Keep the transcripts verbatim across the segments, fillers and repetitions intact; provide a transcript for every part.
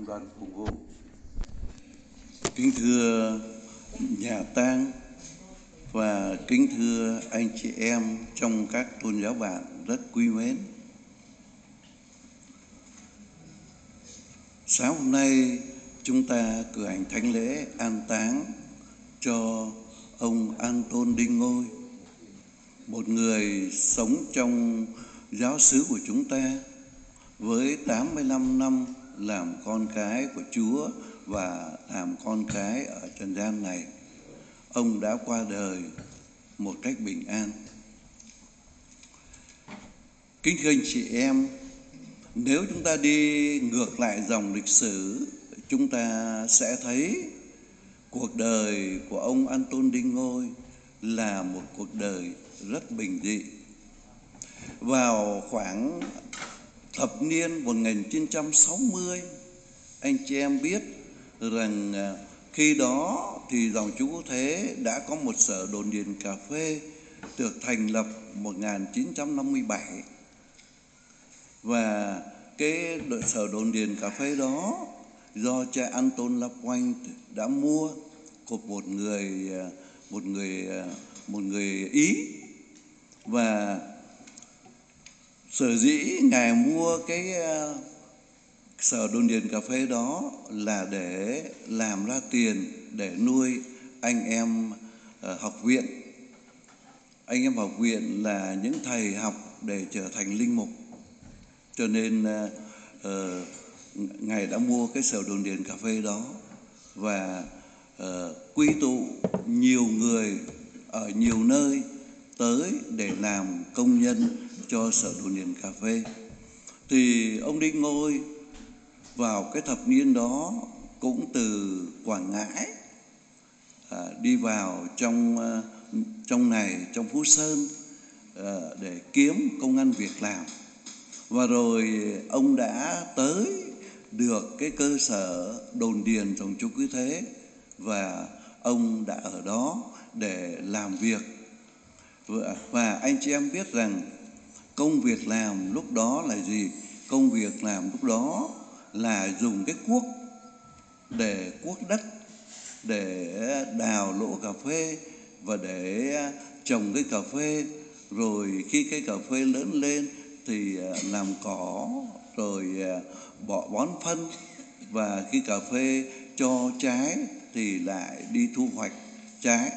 đoàn phục vụ. Kính thưa nhà tang và kính thưa anh chị em trong các tôn giáo bạn rất quý mến. Sáng hôm nay chúng ta cử hành thánh lễ an táng cho ông Anton Đinh Ngôi, một người sống trong giáo xứ của chúng ta với tám mươi lăm năm làm con cái của Chúa và làm con cái ở trần gian này. Ông đã qua đời một cách bình an. Kính thưa anh chị em, nếu chúng ta đi ngược lại dòng lịch sử, chúng ta sẽ thấy cuộc đời của ông Anton Đinh Ngôi là một cuộc đời rất bình dị. Vào khoảng thập niên một nghìn chín trăm sáu mươi, anh chị em biết rằng khi đó thì dòng Chúa Cứu Thế đã có một sở đồn điền cà phê được thành lập một nghìn chín trăm năm mươi bảy. Và cái sở đồn điền cà phê đó do cha Anton Lapointe đã mua của một người một người một người Ý. Và sở dĩ ngài mua cái sở đồn điền cà phê đó là để làm ra tiền để nuôi anh em học viện. Anh em học viện là những thầy học để trở thành linh mục. Cho nên uh, ngài đã mua cái sở đồn điền cà phê đó và uh, quy tụ nhiều người ở nhiều nơi tới để làm công nhân cho sở đồn điền cà phê. Thì ông Đinh Ngôi vào cái thập niên đó cũng từ Quảng Ngãi à, đi vào trong uh, trong này trong Phú Sơn uh, để kiếm công ăn việc làm. Và rồi ông đã tới được cái cơ sở đồn điền dòng Chúa Cứu Thế và ông đã ở đó để làm việc. Và anh chị em biết rằng công việc làm lúc đó là gì? Công việc làm lúc đó là dùng cái cuốc để cuốc đất, để đào lỗ cà phê và để trồng cây cà phê. Rồi khi cây cà phê lớn lên thì làm cỏ, rồi bỏ bón phân, và khi cà phê cho trái thì lại đi thu hoạch trái.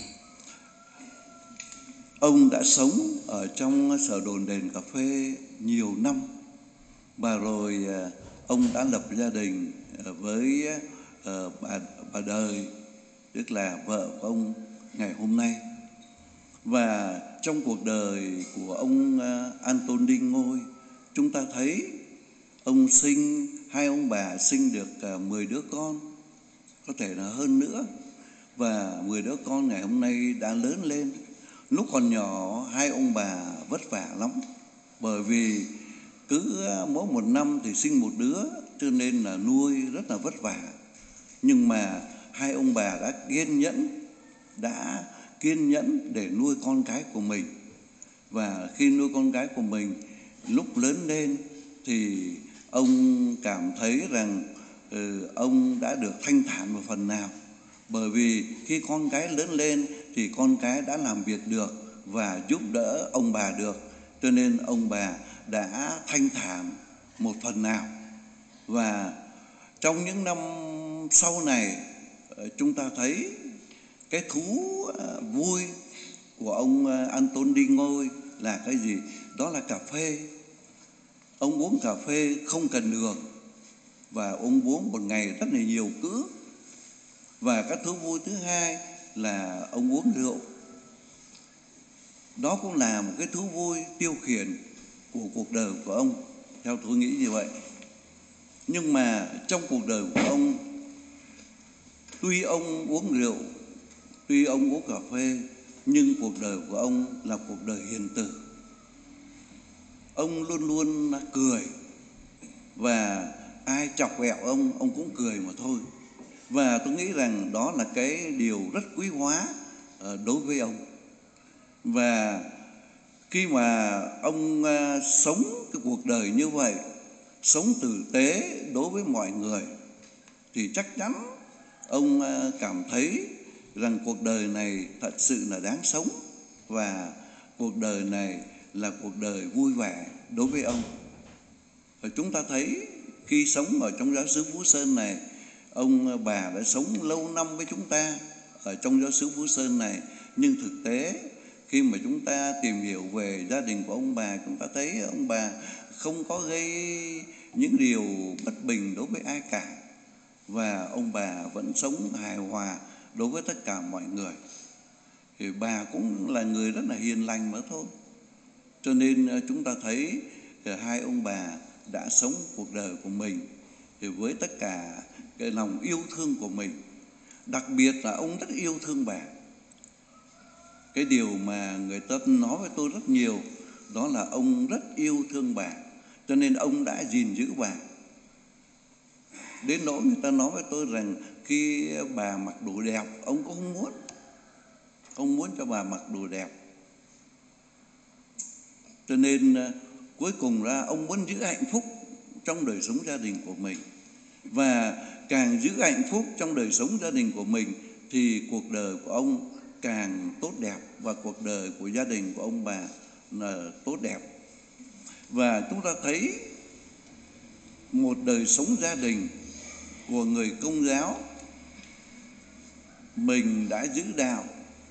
Ông đã sống ở trong sở đồn điền cà phê nhiều năm và rồi ông đã lập gia đình với bà, bà Đời, tức là vợ của ông ngày hôm nay. Và trong cuộc đời của ông Anton Đinh Ngôi, chúng ta thấy ông sinh, hai ông bà sinh được mười đứa con, có thể là hơn nữa. Và mười đứa con ngày hôm nay đã lớn lên. Lúc còn nhỏ, hai ông bà vất vả lắm, bởi vì cứ mỗi một năm thì sinh một đứa, cho nên là nuôi rất là vất vả. Nhưng mà hai ông bà đã kiên nhẫn, đã kiên nhẫn để nuôi con cái của mình. Và khi nuôi con cái của mình, lúc lớn lên thì ông cảm thấy rằng ừ, ông đã được thanh thản một phần nào. Bởi vì khi con cái lớn lên thì con cái đã làm việc được và giúp đỡ ông bà được, cho nên ông bà đã thanh thản một phần nào. Và trong những năm sau này, chúng ta thấy cái thú vui của ông Anton Đinh Ngôi là cái gì? Đó là cà phê. Ông uống cà phê không cần đường, và ông uống một ngày rất là nhiều cữ. Và cái thú vui thứ hai là ông uống rượu. Đó cũng là một cái thú vui tiêu khiển của cuộc đời của ông, theo tôi nghĩ như vậy. Nhưng mà trong cuộc đời của ông, tuy ông uống rượu, tuy ông uống cà phê, nhưng cuộc đời của ông là cuộc đời hiền từ. Ông luôn luôn cười, và ai chọc ghẹo ông, ông cũng cười mà thôi. Và tôi nghĩ rằng đó là cái điều rất quý hóa đối với ông. Và khi mà ông sống cái cuộc đời như vậy, sống tử tế đối với mọi người, thì chắc chắn ông cảm thấy rằng cuộc đời này thật sự là đáng sống, và cuộc đời này là cuộc đời vui vẻ đối với ông. Và chúng ta thấy khi sống ở trong giáo xứ Phú Sơn này, ông bà đã sống lâu năm với chúng ta ở trong giáo xứ Phú Sơn này, nhưng thực tế khi mà chúng ta tìm hiểu về gia đình của ông bà, chúng ta thấy ông bà không có gây những điều bất bình đối với ai cả, và ông bà vẫn sống hài hòa đối với tất cả mọi người. Thì bà cũng là người rất là hiền lành mà thôi. Cho nên chúng ta thấy hai ông bà đã sống cuộc đời của mình thì với tất cả cái lòng yêu thương của mình. Đặc biệt là ông rất yêu thương bà. Cái điều mà người ta nói với tôi rất nhiều đó là ông rất yêu thương bà, cho nên ông đã gìn giữ bà. Đến nỗi người ta nói với tôi rằng khi bà mặc đồ đẹp, ông cũng không muốn Không muốn cho bà mặc đồ đẹp. Cho nên cuối cùng ra ông muốn giữ hạnh phúc trong đời sống gia đình của mình. Và càng giữ hạnh phúc trong đời sống gia đình của mình thì cuộc đời của ông càng tốt đẹp, và cuộc đời của gia đình của ông bà là tốt đẹp. Và chúng ta thấy một đời sống gia đình của người Công giáo, mình đã giữ đạo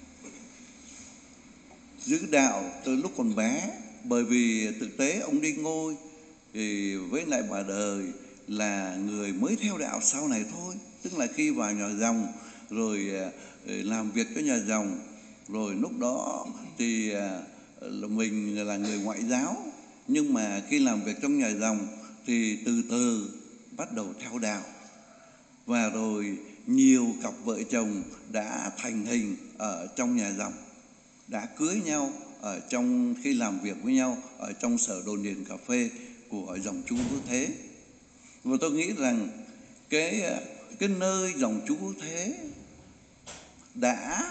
giữ đạo từ lúc còn bé. Bởi vì thực tế ông đi ngôi thì với lại bà đời là người mới theo đạo sau này thôi. Tức là khi vào nhà dòng rồi làm việc cho nhà dòng, rồi lúc đó thì là mình là người ngoại giáo, nhưng mà khi làm việc trong nhà dòng thì từ từ bắt đầu theo đạo. Và rồi nhiều cặp vợ chồng đã thành hình ở trong nhà dòng, đã cưới nhau ở trong khi làm việc với nhau ở trong sở đồn điền cà phê của dòng Chú Cứu Thế. Và tôi nghĩ rằng cái cái nơi dòng Chú Cứu Thế đã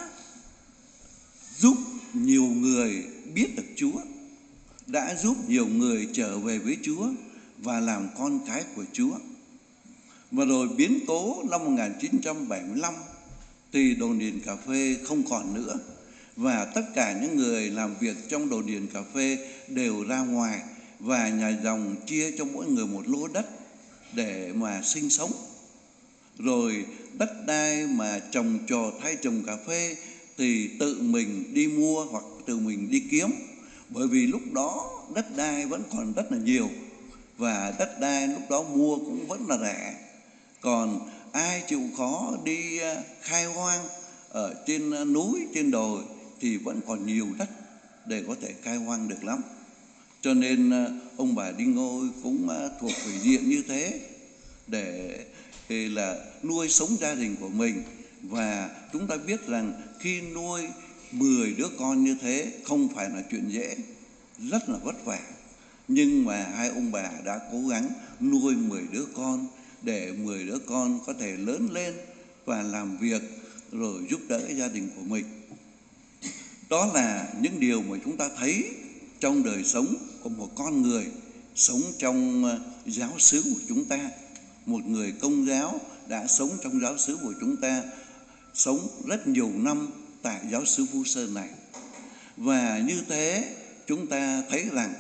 giúp nhiều người biết được Chúa, đã giúp nhiều người trở về với Chúa và làm con cái của Chúa. Và rồi biến cố năm một nghìn chín trăm bảy mươi lăm thì đồn điền cà phê không còn nữa, và tất cả những người làm việc trong đồn điền cà phê đều ra ngoài, và nhà dòng chia cho mỗi người một lô đất để mà sinh sống. Rồi đất đai mà trồng trọt hay trồng cà phê thì tự mình đi mua hoặc tự mình đi kiếm. Bởi vì lúc đó đất đai vẫn còn rất là nhiều, và đất đai lúc đó mua cũng vẫn là rẻ. Còn ai chịu khó đi khai hoang ở trên núi, trên đồi thì vẫn còn nhiều đất để có thể khai hoang được lắm. Cho nên ông bà đi ngôi cũng thuộc về diện như thế để thì là nuôi sống gia đình của mình. Và chúng ta biết rằng khi nuôi mười đứa con như thế không phải là chuyện dễ, rất là vất vả. Nhưng mà hai ông bà đã cố gắng nuôi mười đứa con để mười đứa con có thể lớn lên và làm việc rồi giúp đỡ gia đình của mình. Đó là những điều mà chúng ta thấy trong đời sống của một con người sống trong giáo xứ của chúng ta. Một người Công giáo đã sống trong giáo xứ của chúng ta, sống rất nhiều năm tại giáo xứ Phú Sơn này. Và như thế chúng ta thấy rằng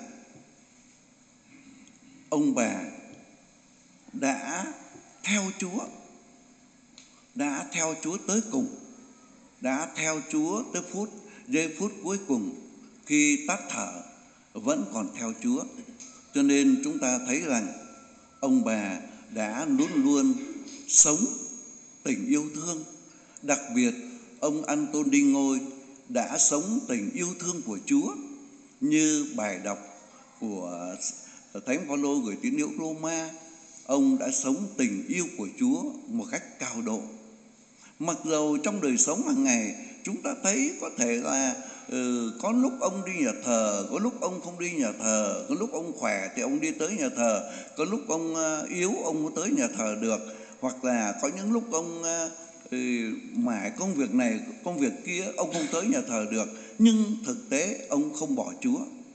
ông bà đã theo Chúa, đã theo Chúa tới cùng, đã theo Chúa tới phút giây phút cuối cùng, khi tắt thở vẫn còn theo Chúa. Cho nên chúng ta thấy rằng ông bà đã luôn luôn sống tình yêu thương. Đặc biệt ông Anton đi ngôi đã sống tình yêu thương của Chúa, như bài đọc của Thánh Phaolô gửi tín hữu Roma. Ông đã sống tình yêu của Chúa một cách cao độ. Mặc dầu trong đời sống hàng ngày chúng ta thấy có thể là ừ, có lúc ông đi nhà thờ, có lúc ông không đi nhà thờ, có lúc ông khỏe thì ông đi tới nhà thờ, có lúc ông yếu ông không tới nhà thờ được, hoặc là có những lúc ông ừ, mải công việc này công việc kia ông không tới nhà thờ được. Nhưng thực tế ông không bỏ Chúa.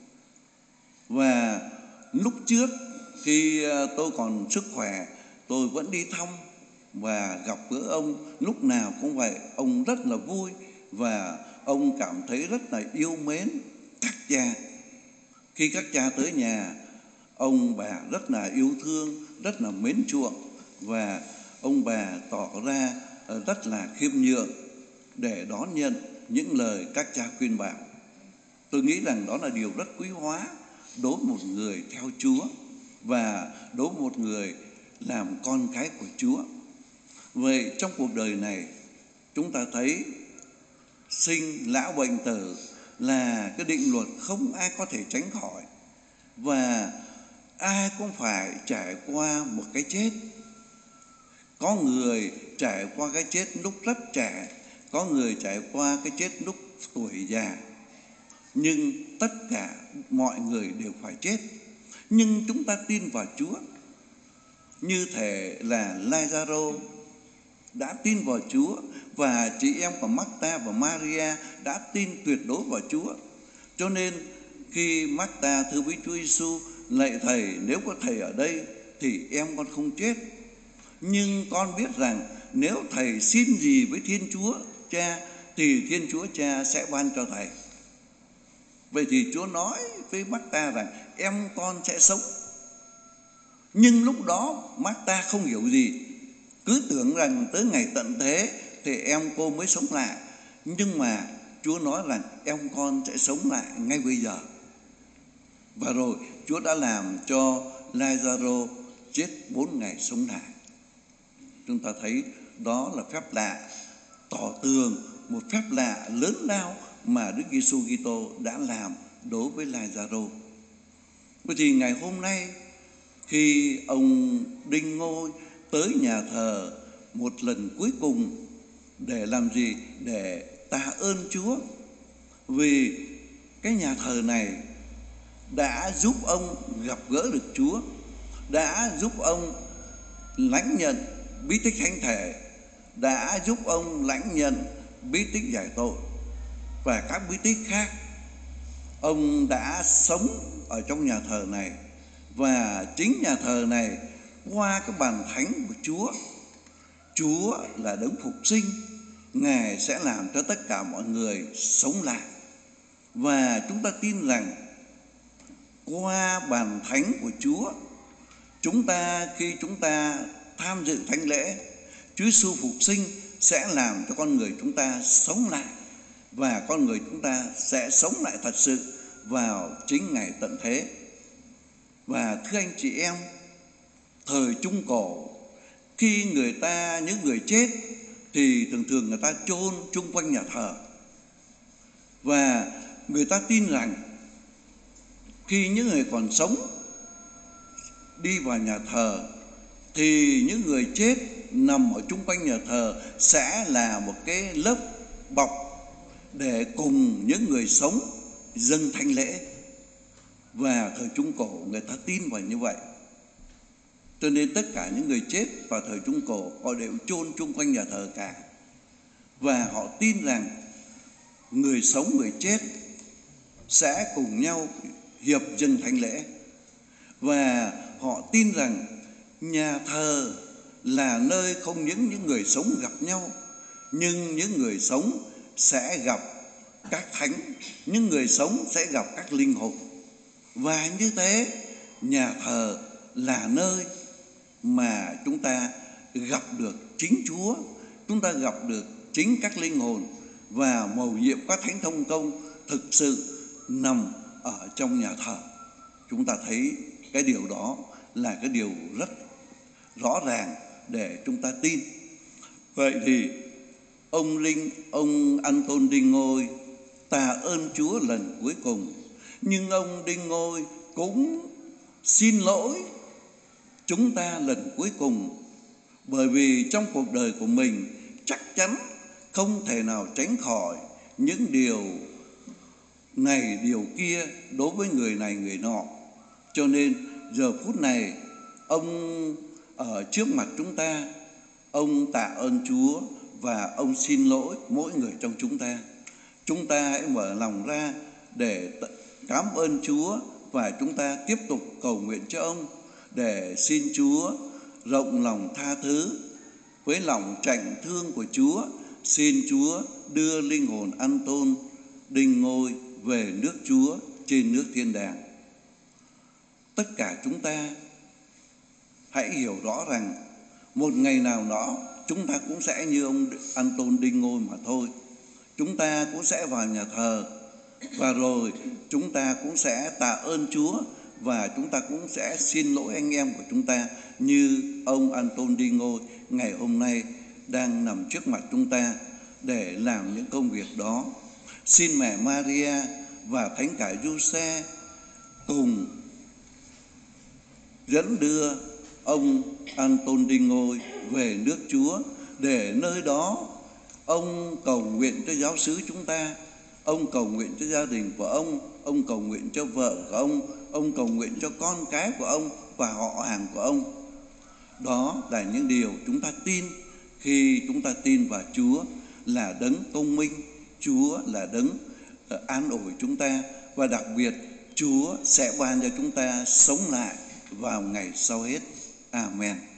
Và lúc trước khi tôi còn sức khỏe, tôi vẫn đi thăm và gặp gỡ ông lúc nào cũng vậy. Ông rất là vui và ông cảm thấy rất là yêu mến các cha. Khi các cha tới nhà, ông bà rất là yêu thương, rất là mến chuộng, và ông bà tỏ ra rất là khiêm nhường để đón nhận những lời các cha khuyên bảo. Tôi nghĩ rằng đó là điều rất quý hóa đối với một người theo Chúa và đối với một người làm con cái của Chúa. Vậy trong cuộc đời này, chúng ta thấy sinh lão bệnh tử là cái định luật không ai có thể tránh khỏi, và ai cũng phải trải qua một cái chết. Có người trải qua cái chết lúc rất trẻ, có người trải qua cái chết lúc tuổi già, nhưng tất cả mọi người đều phải chết. Nhưng chúng ta tin vào Chúa, như thể là Lazaro đã tin vào Chúa, và chị em của Marta và Maria đã tin tuyệt đối vào Chúa. Cho nên khi Marta thưa với Chúa Giêsu: lạy Thầy, nếu có Thầy ở đây thì em con không chết. Nhưng con biết rằng nếu Thầy xin gì với Thiên Chúa Cha thì Thiên Chúa Cha sẽ ban cho Thầy. Vậy thì Chúa nói với Marta rằng em con sẽ sống. Nhưng lúc đó Marta không hiểu gì, cứ tưởng rằng tới ngày tận thế thì em cô mới sống lại. Nhưng mà Chúa nói rằng em con sẽ sống lại ngay bây giờ. Và rồi Chúa đã làm cho Lazaro chết bốn ngày sống lại. Chúng ta thấy đó là phép lạ, tỏ tường một phép lạ lớn lao mà Đức Giêsu Kitô đã làm đối với Lazaro. Vậy thì ngày hôm nay, khi ông Đinh Ngôi tới nhà thờ một lần cuối cùng để làm gì? Để tạ ơn Chúa, vì cái nhà thờ này đã giúp ông gặp gỡ được Chúa, đã giúp ông lãnh nhận bí tích thánh thể, đã giúp ông lãnh nhận bí tích giải tội và các bí tích khác. Ông đã sống ở trong nhà thờ này, và chính nhà thờ này qua cái bàn thánh của Chúa, Chúa là đấng phục sinh, Ngài sẽ làm cho tất cả mọi người sống lại. Và chúng ta tin rằng qua bàn thánh của Chúa, chúng ta khi chúng ta tham dự thánh lễ, Chúa Giêsu phục sinh sẽ làm cho con người chúng ta sống lại, và con người chúng ta sẽ sống lại thật sự vào chính ngày tận thế. Và thưa anh chị em, thời Trung Cổ, khi người ta, những người chết thì thường thường người ta chôn chung quanh nhà thờ. Và người ta tin rằng khi những người còn sống đi vào nhà thờ thì những người chết nằm ở chung quanh nhà thờ sẽ là một cái lớp bọc để cùng những người sống dâng thánh lễ. Và thời Trung Cổ người ta tin vào như vậy, cho nên tất cả những người chết vào thời Trung Cổ họ đều chôn chung quanh nhà thờ cả. Và họ tin rằng người sống người chết sẽ cùng nhau hiệp dâng thánh lễ. Và họ tin rằng nhà thờ là nơi không những những người sống gặp nhau, nhưng những người sống sẽ gặp các thánh, những người sống sẽ gặp các linh hồn. Và như thế, nhà thờ là nơi mà chúng ta gặp được chính Chúa, chúng ta gặp được chính các linh hồn, và mầu nhiệm các thánh thông công thực sự nằm ở trong nhà thờ. Chúng ta thấy cái điều đó là cái điều rất rõ ràng để chúng ta tin. Vậy thì ông Linh, ông Anton Đinh Ngôi tạ ơn Chúa lần cuối cùng, nhưng ông Đinh Ngôi cũng xin lỗi chúng ta lần cuối cùng, bởi vì trong cuộc đời của mình chắc chắn không thể nào tránh khỏi những điều này điều kia đối với người này người nọ. Cho nên giờ phút này ông ở trước mặt chúng ta, ông tạ ơn Chúa và ông xin lỗi mỗi người trong chúng ta. Chúng ta hãy mở lòng ra để cảm ơn Chúa, và chúng ta tiếp tục cầu nguyện cho ông để xin Chúa rộng lòng tha thứ Với lòng trạnh thương của Chúa, xin Chúa đưa linh hồn An-tôn Đinh Ngôi về nước Chúa trên nước thiên đàng. Tất cả chúng ta hãy hiểu rõ rằng một ngày nào đó chúng ta cũng sẽ như ông An-tôn Đinh Ngôi mà thôi. Chúng ta cũng sẽ vào nhà thờ, và rồi chúng ta cũng sẽ tạ ơn Chúa, và chúng ta cũng sẽ xin lỗi anh em của chúng ta như ông An-tôn Đinh Ngôi ngày hôm nay đang nằm trước mặt chúng ta để làm những công việc đó. Xin mẹ Maria và Thánh cả Giuse cùng dẫn đưa ông An-tôn Đinh Ngôi về nước Chúa, để nơi đó ông cầu nguyện cho giáo xứ chúng ta, ông cầu nguyện cho gia đình của ông, ông cầu nguyện cho vợ của ông, ông cầu nguyện cho con cái của ông và họ hàng của ông. Đó là những điều chúng ta tin khi chúng ta tin vào Chúa là đấng công minh, Chúa là đấng an ủi chúng ta, và đặc biệt Chúa sẽ ban cho chúng ta sống lại vào ngày sau hết. Amen.